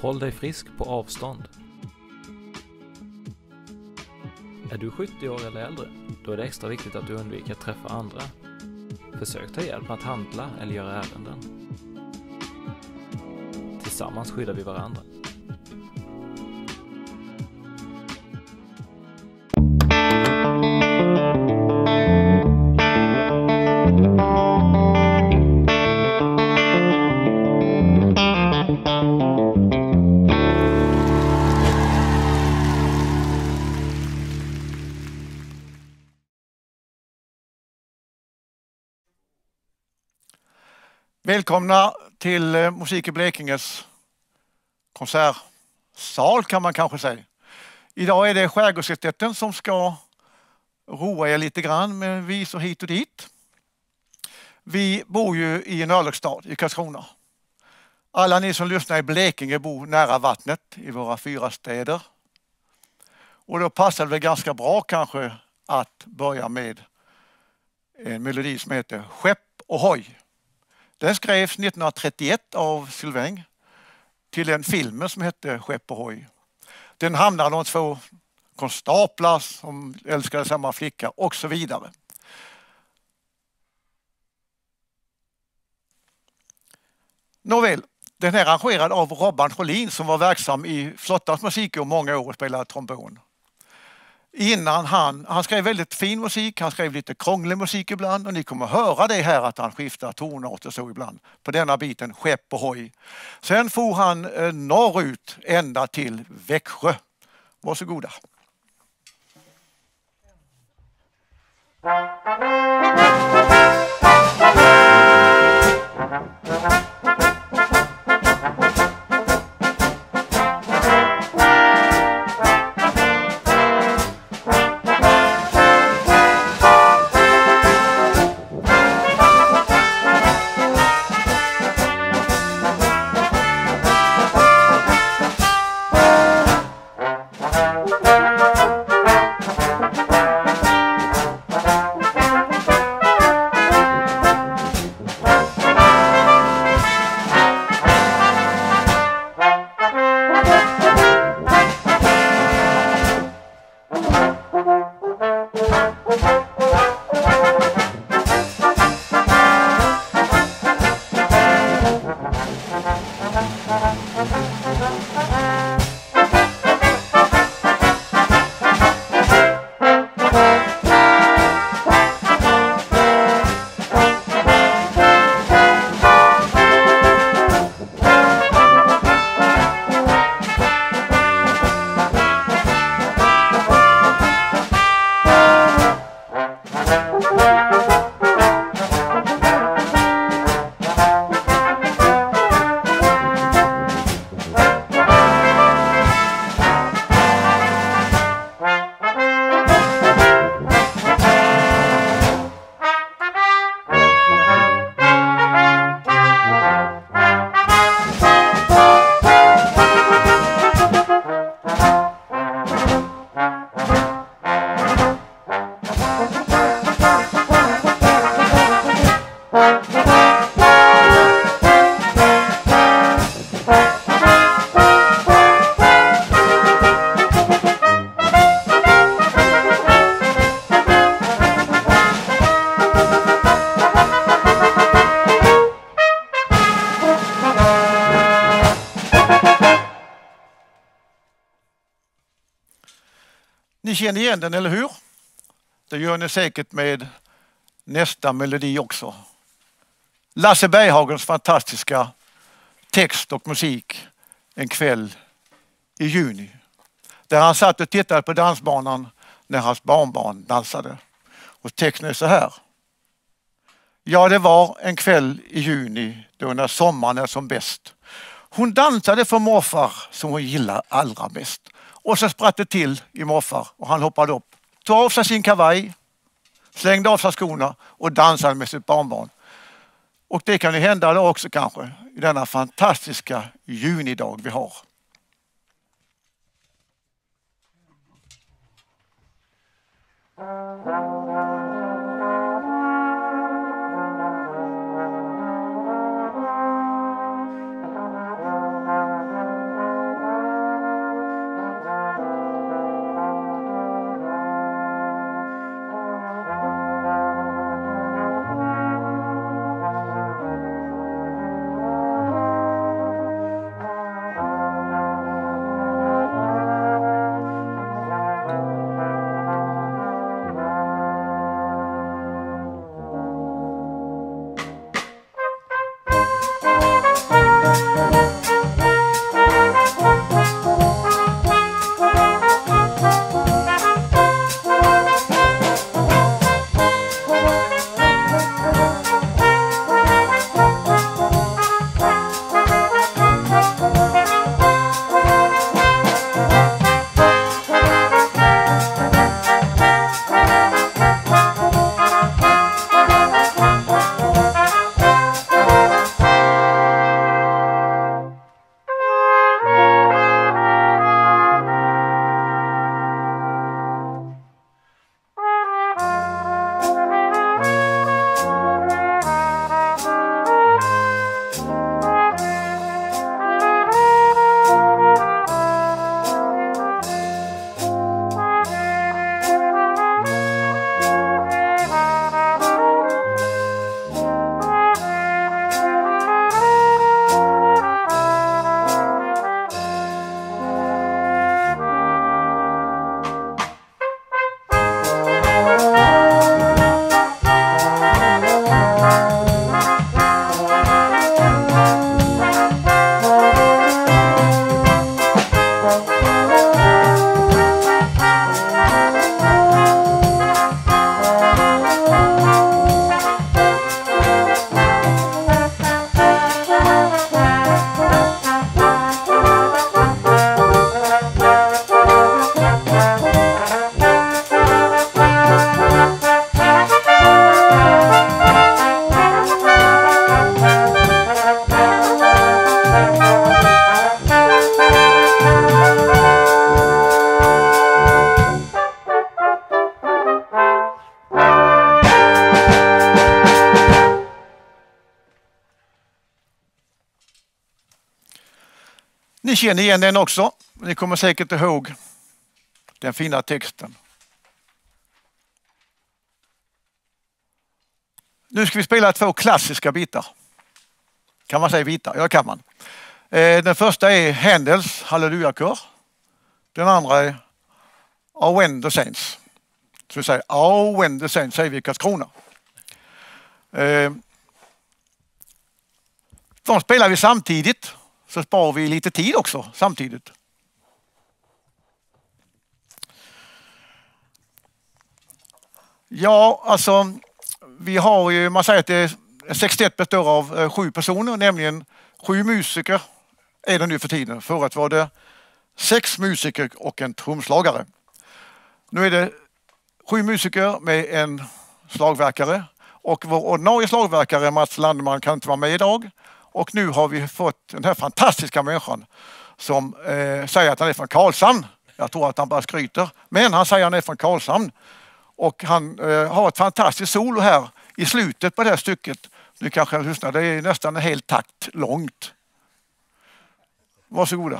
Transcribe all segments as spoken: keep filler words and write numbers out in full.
Håll dig frisk på avstånd. Är du sjuttio år eller äldre, då är det extra viktigt att du undviker att träffa andra. Försök ta hjälp med att handla eller göra ärenden. Tillsammans skyddar vi varandra. Välkomna till Musik i Blekinges konsertsal kan man kanske säga. Idag är det Skärgårdskvartetten som ska roa er lite grann med visor hit och dit. Vi bor ju i en örlogsstad i Karlskrona. Alla ni som lyssnar i Blekinge bor nära vattnet i våra fyra städer. Och då passar det ganska bra kanske att börja med en melodi som heter Skepp och hoj. Den skrevs nittonhundratrettioett av Sylvain till en film som hette Skepp och hoj. Den hamnade om två konstaplar som älskade samma flicka och så vidare. Nåväl, den är arrangerad av Robban Scholin som var verksam i Flottans musik och många år och spelade trombon. Innan han, han skrev väldigt fin musik, han skrev lite krånglig musik ibland och ni kommer höra det här att han skiftar tonart och så ibland på denna biten Skepp och hoj. Sen får han eh, norrut ända till Växjö. Varsågoda. Ni känner igen den, eller hur? Det gör ni säkert med nästa melodi också. Lasse Berghagens fantastiska text och musik En kväll i juni. Där han satt och tittade på dansbanan när hans barnbarn dansade. Och texten är så här. Ja, det var en kväll i juni då när sommaren är som bäst. Hon dansade för morfar som hon gillar allra mest. Och så spratt det till i morfar och han hoppade upp. Tog av sig sin kavaj, slängde av sig skorna och dansade med sitt barnbarn. Och det kan ju hända då också kanske i denna fantastiska junidag vi har. Ni känner igen den också. Ni kommer säkert ihåg den fina texten. Nu ska vi spela två klassiska bitar. Kan man säga bitar? Ja, kan man. Den första är Händels Hallelujakör. Den andra är Oh when the saints. Så vi säger Oh when the saints säger vi i Karlskrona. De spelar vi samtidigt, så sparar vi lite tid också samtidigt. Ja, alltså vi har ju, man säger att det är sextioett består av sju personer, nämligen sju musiker är det nu för tiden. Förut var det sex musiker och en trumslagare. Nu är det sju musiker med en slagverkare och vår ordinarie slagverkare Mats Landeman kan inte vara med idag. Och nu har vi fått den här fantastiska människan som eh, säger att han är från Karlshamn. Jag tror att han bara skryter, men han säger att han är från Karlshamn. Och han eh, har ett fantastiskt solo här i slutet på det här stycket. Nu kanske jag lyssnar, det är nästan en hel takt långt. Varsågoda.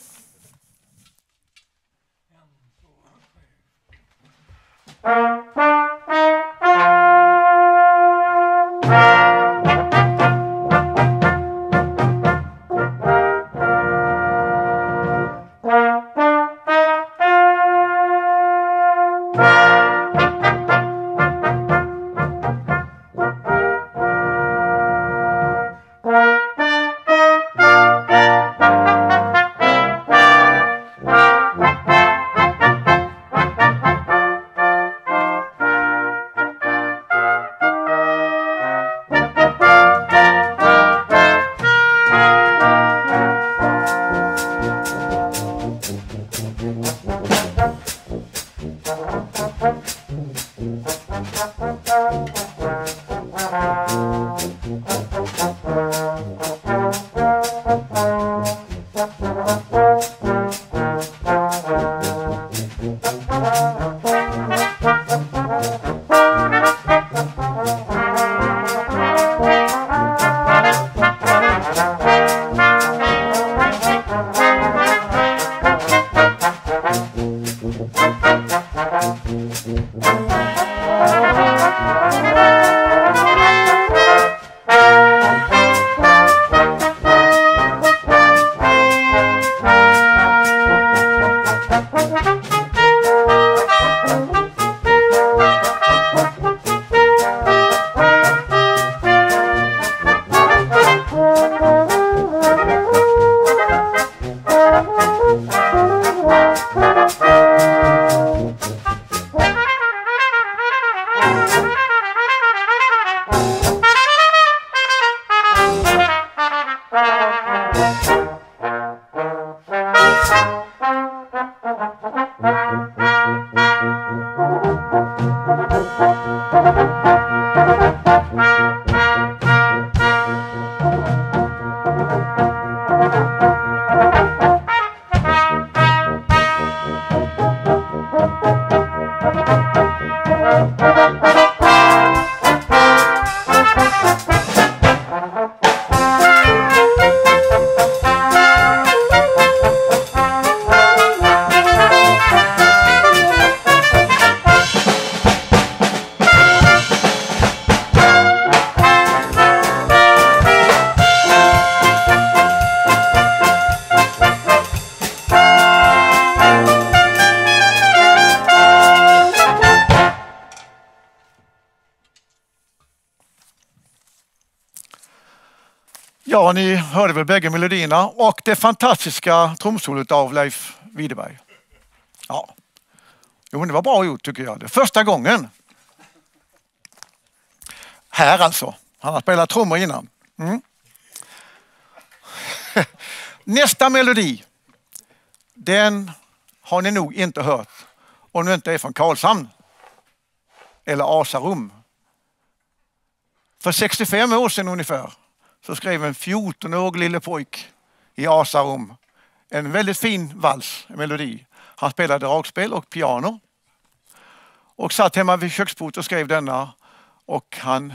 Ja, ni hörde väl bägge melodierna och det fantastiska trumsolet av Leif Widerberg. Ja, jo, men det var bra gjort tycker jag. Det är första gången. Här alltså. Han har spelat trummor innan. Mm. Nästa melodi, den har ni nog inte hört om ni inte är från Karlshamn eller Asarum. För sextiofem år sedan ungefär så skrev en fjortonårig lille pojk i Asarum en väldigt fin vals, en melodi. Han spelade dragspel och piano och satt hemma vid köksbordet och skrev denna och han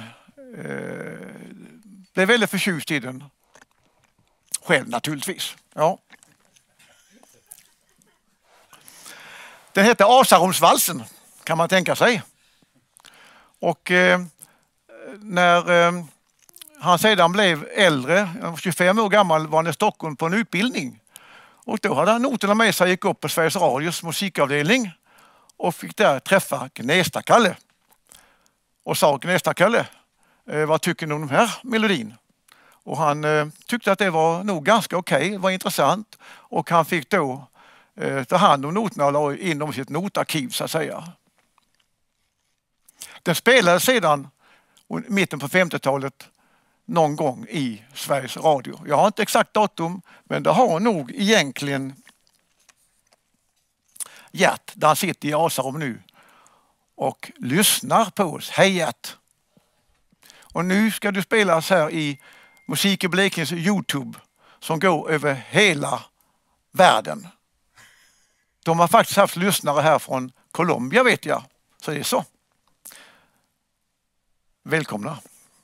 eh, blev väldigt förtjust i den. Själv naturligtvis. Ja. Den hette Asaromsvalsen, kan man tänka sig. Och eh, när eh, han sedan blev äldre, tjugofem år gammal, var han i Stockholm på en utbildning. Och då hade han noterna med sig, gick upp på Sveriges Radios musikavdelning och fick där träffa Gnesta-Kalle. Och sa Gnesta-Kalle, eh, vad tycker ni om den här melodin? Och han eh, tyckte att det var nog ganska okej, okay, var intressant. Och han fick då eh, ta hand om noterna och la in dem i sitt notarkiv så att säga. Den spelades sedan i mitten på femtiotalet någon gång i Sveriges Radio. Jag har inte exakt datum, men det har nog egentligen Gert, där han sitter i Asarum nu och lyssnar på oss. Hej Gert! Och nu ska du spelas här i Musik i Blekinges YouTube som går över hela världen. De har faktiskt haft lyssnare här från Colombia vet jag, så det är så. Välkomna!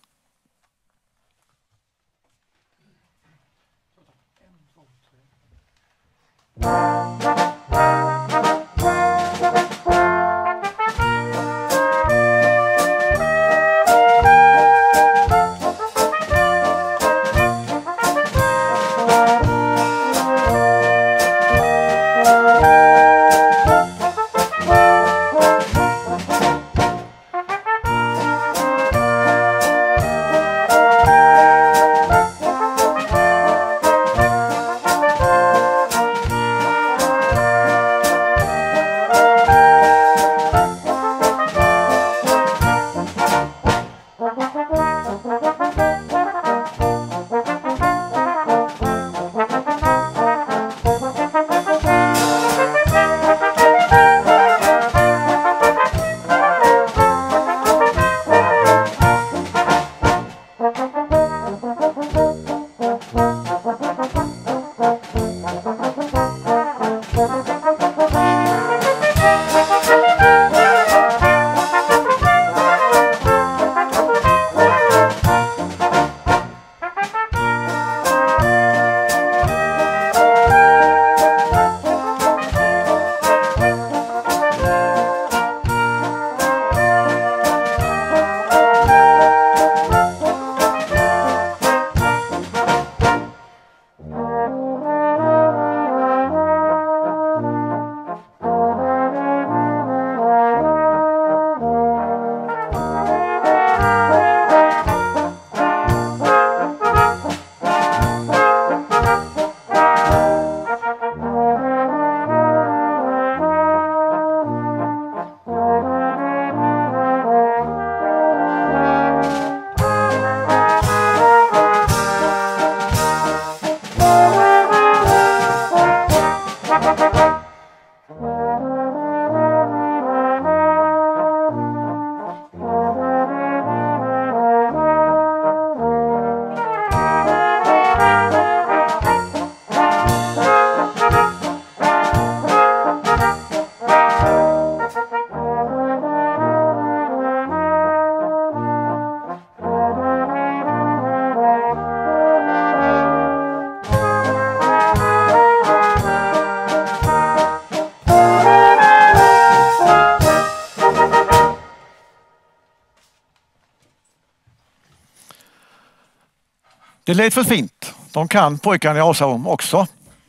Det lät för fint. De kan pojkarna i Asarum också.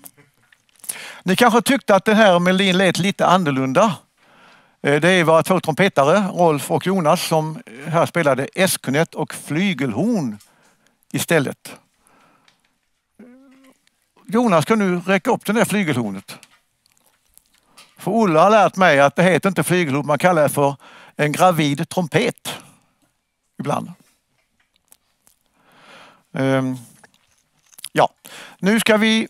Ni kanske tyckte att den här melodin lät lite annorlunda. Det var två trumpetare, Rolf och Jonas, som här spelade eskornett och flygelhorn istället. Jonas, kan du räcka upp den där flygelhornet? För Olle har lärt mig att det heter inte flygelhorn, man kallar det för en gravid trumpet ibland. Um, ja, nu ska vi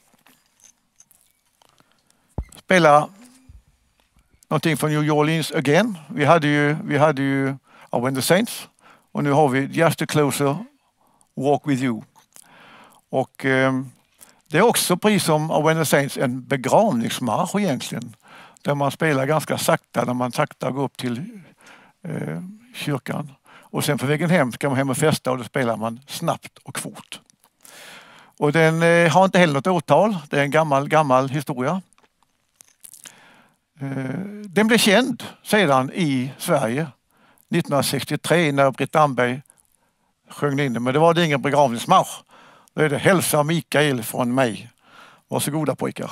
spela någonting från New Orleans again. Vi hade ju, vi hade ju When the Saints och nu har vi Just a Closer Walk with You. Och um, det är också precis som When the Saints en begravningsmarsch egentligen. Där man spelar ganska sakta när man sakta går upp till eh, kyrkan. Och sen på vägen hem ska man hem och festa och då spelar man snabbt och fort. Och den eh, har inte heller något årtal. Det är en gammal, gammal historia. Den blev känd sedan i Sverige nittonhundrasextiotre när Britt Amberg sjöng in den. Men det var det ingen begravningsmarsch. Då är det hälsa Mikael från mig. Varsågoda pojkar.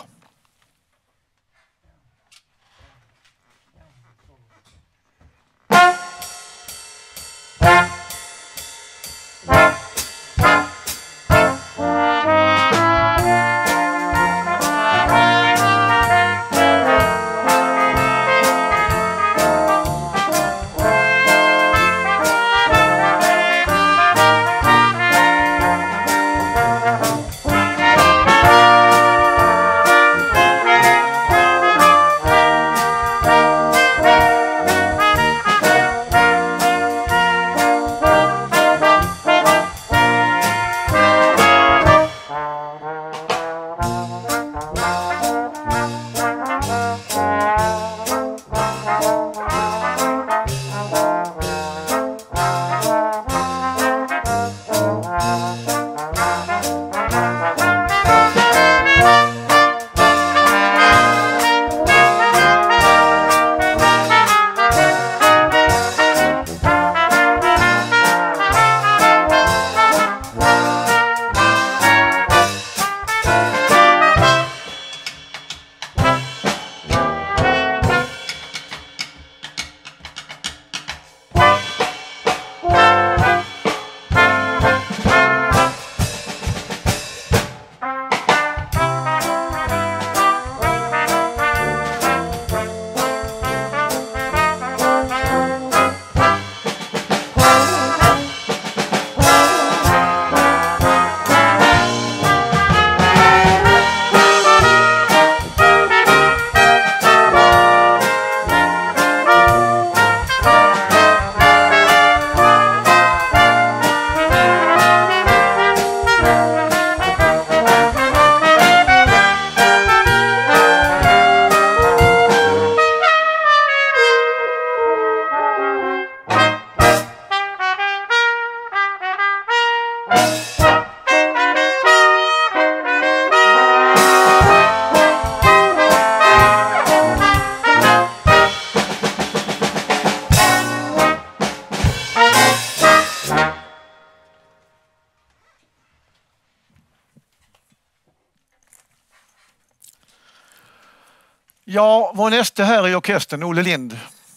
Ja, vår nästa här i orkestern, Olle Lind.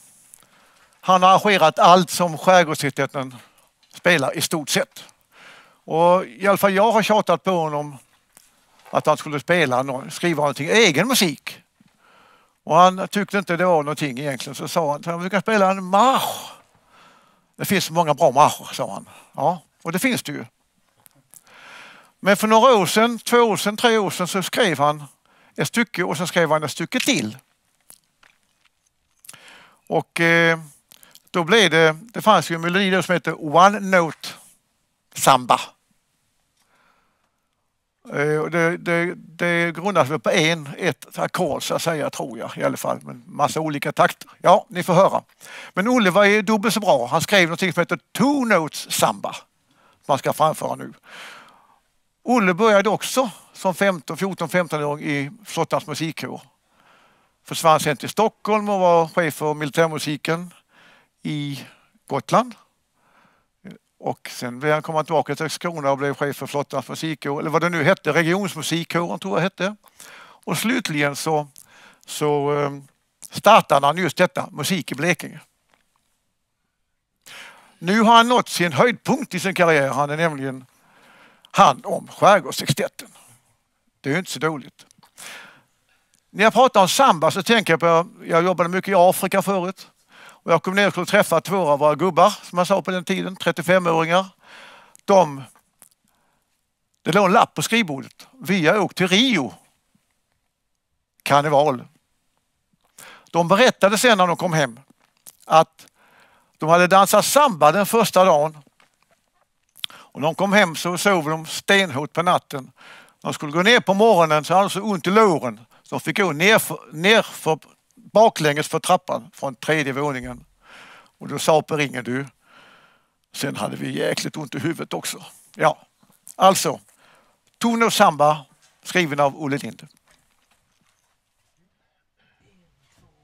Han har arrangerat allt som Skärgårdskvartetten spelar i stort sett. Och i alla fall jag har tjatat på honom att han skulle spela, skriva någonting, egen musik. Och han tyckte inte det var någonting egentligen, så sa han att vi kan spela en marsch. Det finns många bra marscher, sa han. Ja, och det finns det ju. Men för några år sedan, två år sedan, tre år sedan så skrev han ett stycke och så skrev han ett stycke till. Och eh, då blev det, det fanns ju en melodi som heter One Note Samba. Eh, och det, det, det grundas väl på en, ett ackord så att säga, tror jag i alla fall. Men massa olika takter. Ja, ni får höra. Men Olle var ju dubbelt så bra. Han skrev något som heter Two Notes Samba. Man ska framföra nu. Olle började också som femton, fjorton, femton-åring i Flottans musikkår. Försvann sen till Stockholm och var chef för militärmusiken i Gotland. Och sen blev han komma tillbaka till Skåne och blev chef för Flottans musikkår, eller vad det nu hette, regionsmusikkåren tror jag hette. Och slutligen så, så startade han just detta, musik i Blekinge. Nu har han nått sin höjdpunkt i sin karriär. Han är nämligen hand om Skärgårdssextetten. Det är ju inte så dåligt. När jag pratar om samba så tänker jag på, jag jobbade mycket i Afrika förut. Och jag kom ner och skulle träffa två av våra gubbar, som jag sa på den tiden, trettiofem-åringar. De, det låg en lapp på skrivbordet. Vi har åkt till Rio. Karneval. De berättade sen när de kom hem att de hade dansat samba den första dagen. Och när de kom hem så sov de stenhårt på natten. När de skulle gå ner på morgonen så hade de så ont i låren. Så de fick gå ner för, ner för baklänges för trappan från tredje våningen. Och då sa på ringen du. Sen hade vi jäkligt ont i huvudet också. Ja, alltså. Tono Samba skriven av Olle Lind.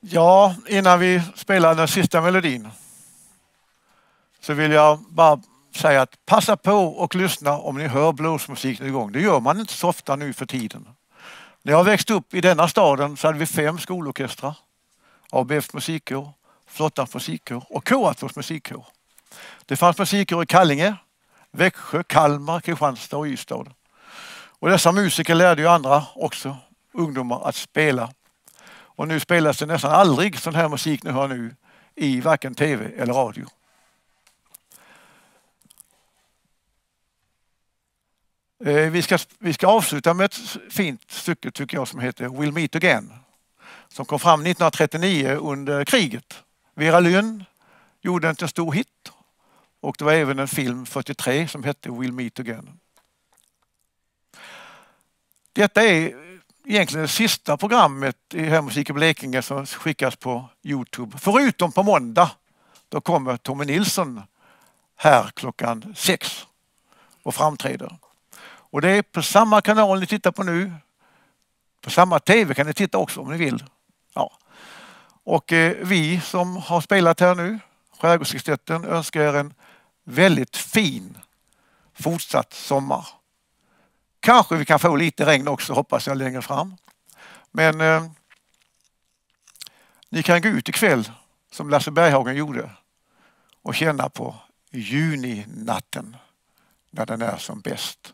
Ja, innan vi spelar den sista melodin så vill jag bara säga att passa på och lyssna om ni hör bluesmusik igång. Det gör man inte så ofta nu för tiden. När jag växte upp i denna staden så hade vi fem skolorkestrar. A B F musikkår, Flottans musikkår och K tvås musikkår. Det fanns musikkår i Kallinge, Växjö, Kalmar, Kristianstad och Ystad. Och dessa musiker lärde ju andra också, ungdomar, att spela. Och nu spelas det nästan aldrig sån här musik ni hör nu i varken tv eller radio. Vi ska, vi ska avsluta med ett fint stycke tycker jag som heter We'll Meet Again. Som kom fram nittonhundratrettionio under kriget. Vera Lynn gjorde en stor hit. Och det var även en film fyrtiotre som hette We'll Meet Again. Detta är egentligen det sista programmet i Hörmusik i Blekinge som skickas på YouTube. Förutom på måndag. Då kommer Tommy Nilsson här klockan sex och framträder. Och det är på samma kanal ni tittar på nu. På samma tv kan ni titta också om ni vill. Ja. Och eh, vi som har spelat här nu, Skärgårdssextetten, önskar er en väldigt fin fortsatt sommar. Kanske vi kan få lite regn också, hoppas jag, längre fram. Men eh, ni kan gå ut ikväll som Lasse Berghagen gjorde och känna på juninatten när den är som bäst.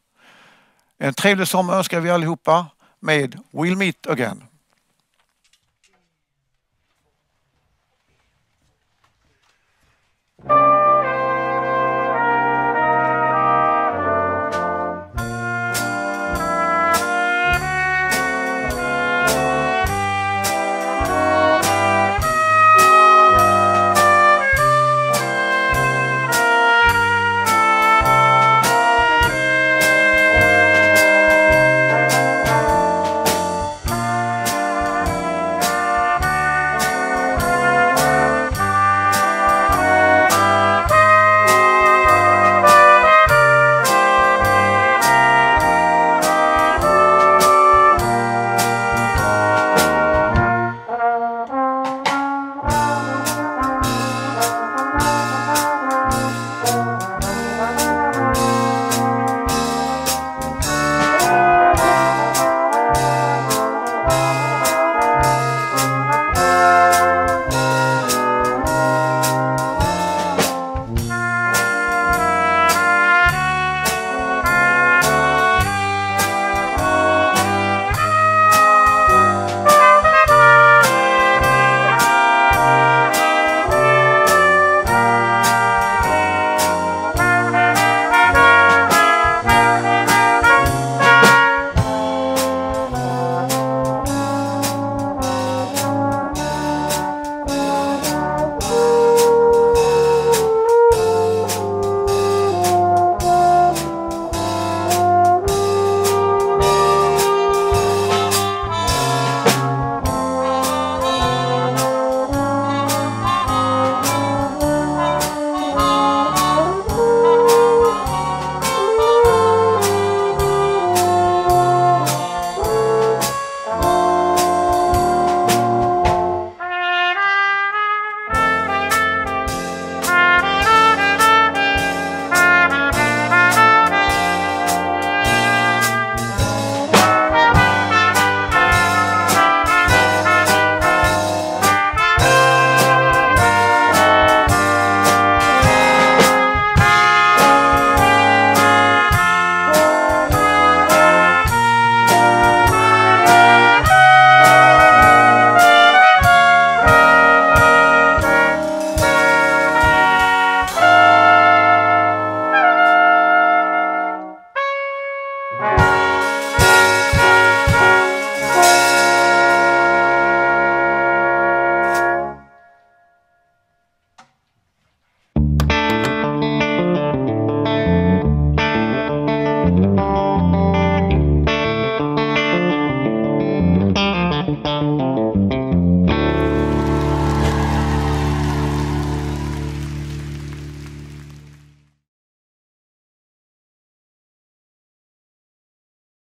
En trevlig sommar önskar vi allihopa med We'll Meet Again.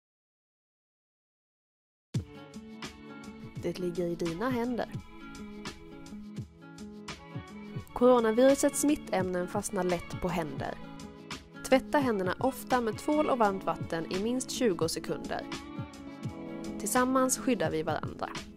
Det ligger i dina händer. Coronavirusets smittämnen fastnar lätt på händer. Tvätta händerna ofta med tvål och varmt vatten i minst tjugo sekunder. Tillsammans skyddar vi varandra.